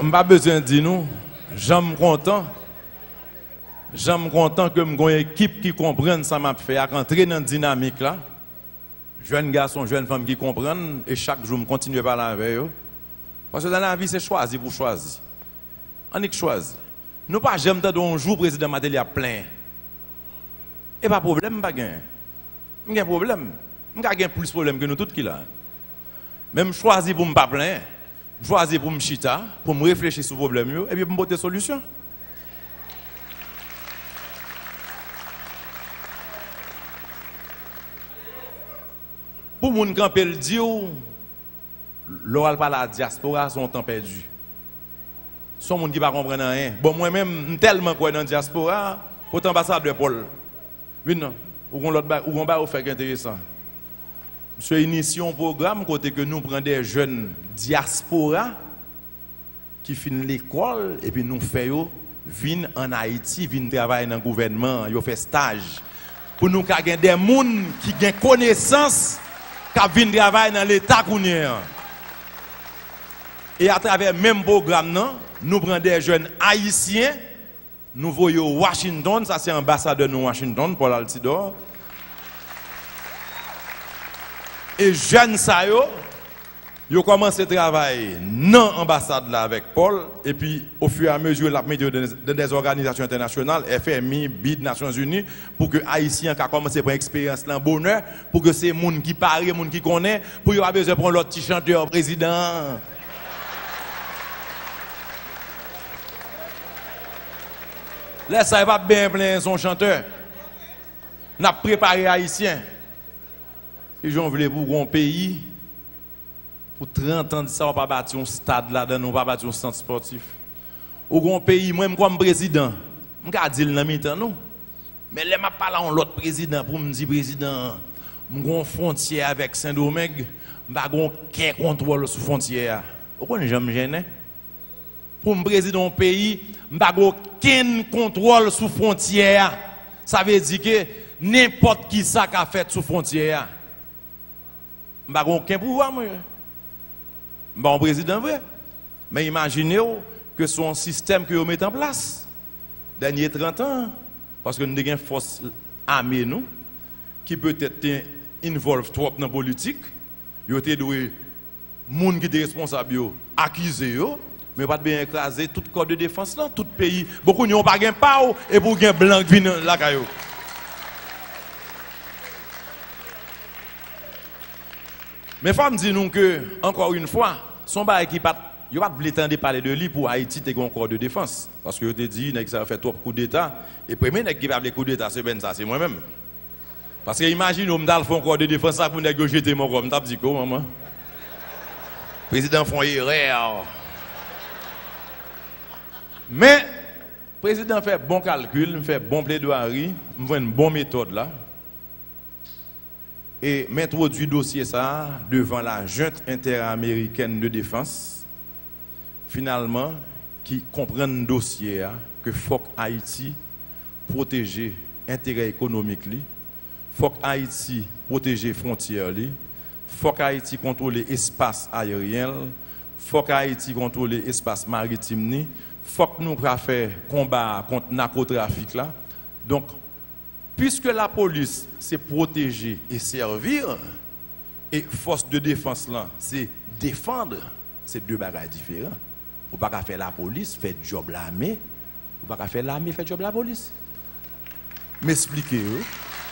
pas besoin de dire nous, j'aime content. J'aime content que j'ai une équipe qui comprenne ça m'a fait, à entrer dans la dynamique là. Jeunes garçons, jeunes femmes qui comprennent, et chaque jour, je continue à parler avec eux. Parce que dans la vie, c'est choisi pour choisir. On est choisi. Nous pas j'aime un jour, président Matéli a plein. Et pas de problème, pas gain. Il y a un problème. Il y a plus de problème que nous tous qui là. Même choisir pour ne pas plein, choisir pour me chita, pour me réfléchir sur le problème, et puis pour me porter solution. Pour moun camper le dire, l'oral par la diaspora son temps perdu. Son moun qui pas comprendre rien. Bon moi-même tellement quoi dans la diaspora, pour ambassadeur Paul. Oui non, ou on va faire intéressant. Monsieur initie un programme côté que nous prenons des jeunes diaspora qui finissent l'école et puis nous faisons venir en Haïti, venir travailler dans le gouvernement, ils font stage pour nous gagner des gens qui ont connaissance qui viennent travailler dans l'État qu'on est. Et à travers le même programme, nous prenons des jeunes haïtiens, nous voyons Washington, ça c'est l'ambassadeur de Washington, Paul Altidor. Et jeunes ça ils ont commencé à travailler dans l'ambassade là avec Paul, et puis au fur et à mesure, la mis dans des organisations internationales, FMI, BID, Nations Unies, pour que les Haïtiens qui ont commencé à prendre expérience dans le bonheur, pour que ces gens qui parlent, les gens qui connaissent, pour qu'ils aient besoin de prendre l'autre petit chanteur président. Là, ça va bien plein son chanteur. On a préparé les Haïtiens. Et j'en voulais pour un pays. Pour 30 ans de ça, on va pas bâtir un stade là-dedans, on va pas bâtir un centre sportif. Au grand pays, moi, comme président, je vais dire le mi-temps, non. Mais là, je parle à l'autre président pour me dire, président, je vais une frontière avec Saint-Domingue, je vais aucun contrôle sur la frontière. Pourquoi je me gêne? Pour me président d'un pays, je vais aucun contrôle sur la frontière. Ça veut dire que n'importe qui ça a fait sur la frontière. Je vais aucun pouvoir, moi. Bon président vrai. Mais imaginez que son système que vous mettez en place dernier 30 ans, parce que nous avons une force armée nous qui peut-être involve trop dans la politique, vous avez des gens qui sont responsables accusés, mais pas bien écraser tout corps de défense là, tout pays. Beaucoup n'ont pas gain pas et pour gain blanc qui vient là caillou. Mais il faut me dire que, encore une fois, son bail qui pas, il va pas de parler de lui pour Haïti, tu as un corps de défense. Parce que je te dis, que ça a fait trop coups d'État. Et le premier qui va faire les coups d'État, c'est moi-même. Parce que imagine, on me fait un corps de défense, ça pour négocier mon corps. Je dit quoi, maman? Le président fait une erreur. Mais, le président fait bon calcul, fait bon plaidoirie, il fait une bonne méthode là. Et m'introduit le dossier ça devant la junte interaméricaine de défense, finalement, qui comprend le dossier que faut que Haïti protège l'intérêt économique, faut que Haïti protège les frontières, faut que Haïti contrôle l'espace aérien, faut que Haïti contrôle l'espace maritime, faut que nous fassions combat contre le narcotrafic là. Donc, puisque la police, c'est protéger et servir, et force de défense, là, c'est défendre, c'est deux bagages différents. Vous ne pouvez pas faire la police, faire le job l'armée. Vous ne pouvez pas faire l'armée, faire le job la police. M'expliquez-vous.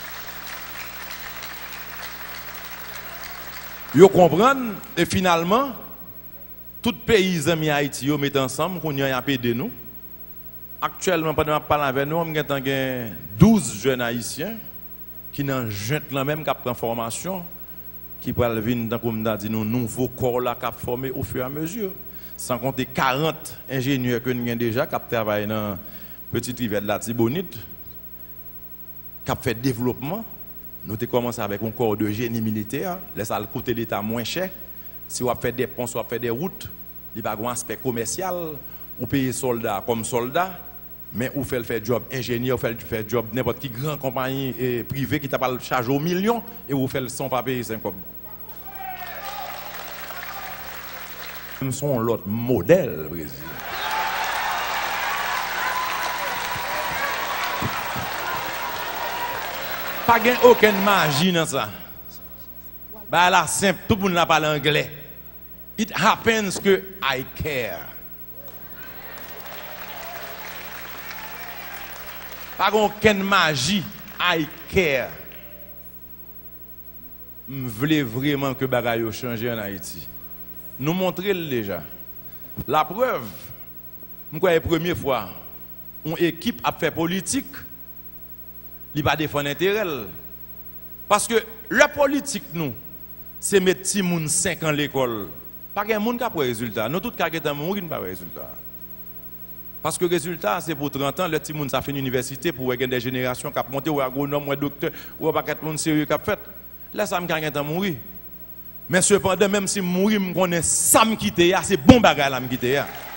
Vous comprenez, et finalement, tout pays amis Haïti mettent ensemble, qu'on y a un peu de nous. Actuellement, pendant que je parle avec nous, nous avons 12 jeunes haïtiens qui n'ont jamais même cap de formation, qui peuvent venir dans comme dit nous nouveaux corps là cap formés au fur et à mesure. Sans compter 40 ingénieurs que nous avons déjà qui travaillent dans la petite rivière de la Tibonite, qui ont fait développement. Nous avons commencé avec un corps de génie militaire, ça a coûté l'État moins cher. Si on fait des ponts, si on fait des routes, il n'y a pas un aspect commercial, on paye soldats comme soldats. Mais vous faites le job ingénieur, vous faites le job n'importe quelle grande compagnie privée qui t'a pas le charge au million et vous faites sans pas payer 5 cob. Ils sont l'autre modèle, Brésil. Pas gain aucune magie dans ça. Bah là simple, tout le monde n'a parlé anglais. It happens que I care. Pas aucune magie, I care. Je voulais vraiment que bagaille change en Haïti. Nous montrer déjà. La preuve, je crois que la première fois, une équipe a fait politique, il va défendre l'intérêt. Parce que la politique, nous, c'est mettre les gens 5 ans à l'école. Pas de monde qui a pas de résultat. Nous tous qui avons mourir pas de résultat. Parce que le résultat, c'est pour 30 ans, le petit monde a fait une université pour avoir des générations qui ont monté, ou agronome, ou docteur, ou pas de monde sérieux qui a fait. Là, ça me a mourir. Mais cependant, même si je mourir, je connais ça me quitter, c'est bon bagage là me quitter.